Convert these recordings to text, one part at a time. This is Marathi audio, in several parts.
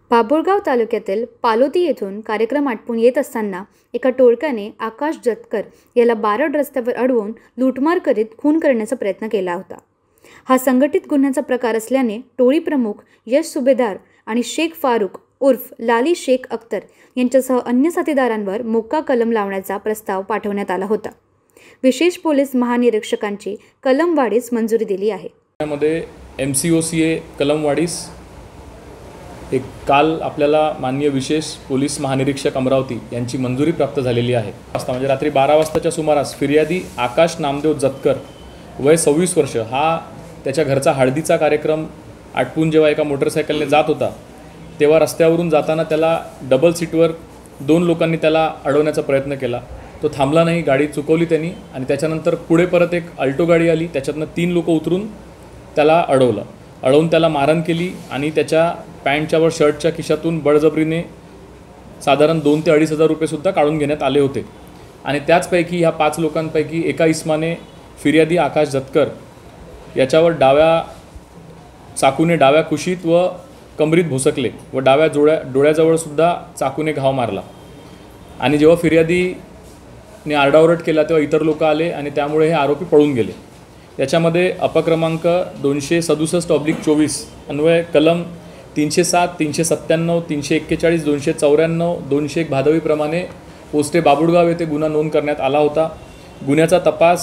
बाभुळगाव तालुक्यातील पालोदी येथून कार्यक्रम आटपून येत असताना एका टोळक्याने आकाश जतकर याला बारड रस्त्यावर अडवून लूटमार करीत खून करण्याचा प्रयत्न केला होता। हा संघटित गुन्ह्याचा प्रकार असल्याने टोळी प्रमुख यश सुभेदार आणि शेख फारूक उर्फ लाली शेख अख्तर यांच्यासह अन्य साथीदारांवर मोक्का कलम लावण्याचा प्रस्ताव पाठवण्यात आला होता। विशेष पोलीस महानिरीक्षकांची कलमवाढीस मंजुरी दिली आहे। त्यामध्ये MCOCA कलमवाढीस एक काल आपल्याला माननीय विशेष पोलीस महानिरीक्षक अमरावती यांची मंजुरी प्राप्त झालेली आहे। म्हणजे रात्री 12 वाजताच्या सुमारास फिर्यादी आकाश नामदेव जतकर वय 26 वर्ष हा त्याच्या घरचा हळदीचा कार्यक्रम आटपून जेव्हा एका मोटरसायकलने जात होता तेव्हा रस्त्यावरून जाताना त्याला डबल सीटवर 2 लोकांनी त्याला अडवण्याचा प्रयत्न केला। तो थांबला नाही, गाडी चुकवली त्यांनी आणि त्याच्यानंतर पुढे परत एक अल्टो गाडी आली, त्याच्यातनं 3 लोक उतरून त्याला अडवून त्याला मारहाण केली आणि त्याच्या पॅन्टच्या वर शर्टच्या खिशातून बळजबरीने साधारण 2 ते 2.5 हजार रुपये सुद्धा काढून घेण्यात आले होते। आणि त्याचपैकी ह्या 5 लोकांपैकी एका इस्माने फिर्यादी आकाश जतकर याच्यावर चाकूने डाव्या कुशीत व कमरीत भोसकले व डाव्या डोळ्याजवळ सुद्धा चाकूने घाव मारला। आणि जेव्हा फिर्यादीने आरडाओरड केला तेव्हा इतर लोक आले आणि त्यामुळे हे आरोपी पळून गेले। त्याच्यामध्ये अपक्रमांक 267/24 अन्वय कलम 307, 397, 341, 294, 201 भादवीप्रमाणे पोस्टे बाभुळगाव येथे गुन्हा नोंद करण्यात आला होता। गुन्ह्याचा तपास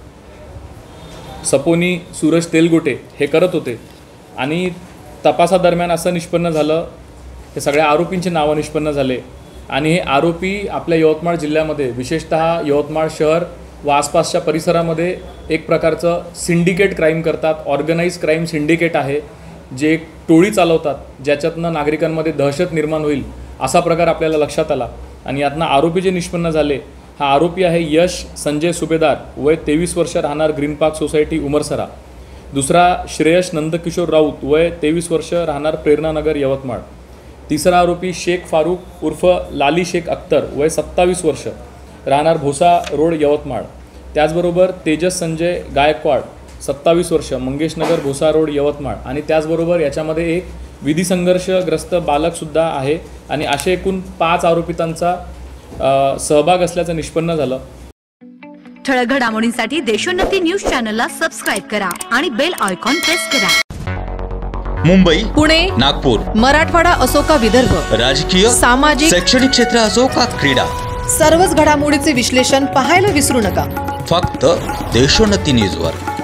सपोनी सूरज तेलगोटे हे करत होते आणि तपासादरम्यान असं निष्पन्न झालं, हे सगळ्या आरोपींची नावं निष्पन्न झाले आणि हे आरोपी आपल्या यवतमाळ जिल्ह्यामध्ये विशेषतः यवतमाळ शहर व आसपासच्या परिसरामध्ये एक प्रकारचं सिंडिकेट क्राईम करतात। ऑर्गनाइज क्राईम सिंडिकेट आहे, जे एक टोळी चालवतात ज्याच्यातनं नागरिकांमध्ये दहशत निर्माण होईल असा प्रकार आपल्याला लक्षात आला आणि यातनं आरोपी जे निष्पन्न झाले, हा आरोपी आहे यश संजय सुभेदार वय 23 वर्ष राहणार ग्रीन पार्क सोसायटी उमरसरा। दुसरा श्रेयश नंदकिशोर राऊत वय 23 वर्ष राहणार प्रेरणानगर यवतमाळ। तिसरा आरोपी शेख फारूक उर्फ लाली शेख अख्तर वय 27 वर्ष राहणार भोसा रोड यवतमाळ। त्याचबरोबर तेजस संजय गायकवाड 27 वर्ष मंगेशनगर भोसा रोड यवतमाळ। आणि त्याचबरोबर याच्यामध्ये एक विधिसंघर्षग्रस्त बालकसुद्धा आहे आणि असे एकूण 5 आरोपितांचा सहभाग असल्याचं निष्पन्न झालं। ठळक घडामोडींसाठी देशोन्नती न्यूज चॅनलला सबस्क्राइब करा आणि बेल आयकॉन प्रेस करा। मुंबई, पुणे, नागपूर, मराठवाडा असो का विदर्भ, राजकीय, सामाजिक, शैक्षणिक क्षेत्र असो का क्रीडा, सर्वच घडामोडीचे विश्लेषण पाहायला विसरू नका। फक्त देशोन्नती न्यूजवर।